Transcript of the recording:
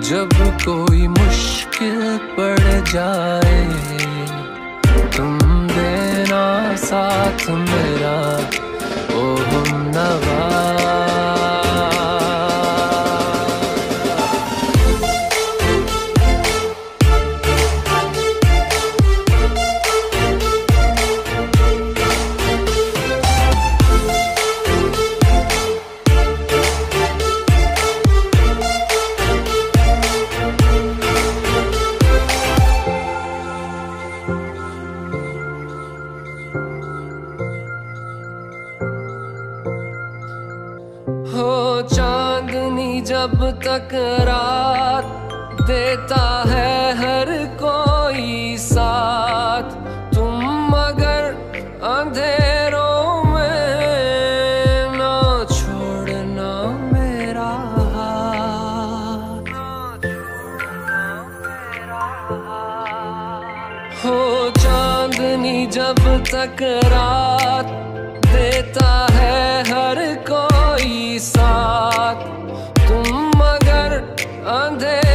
जब कोई मुश्किल पड़ जाए, तुम देना साथ मेरा ओ हमनवा। जब तक रात देता है हर कोई साथ, तुम मगर अंधेरों में ना छोड़ना मेरा हाथ। हो चांदनी जब तक रात देता है हर कोई साथ, तुम मगर अंधेरे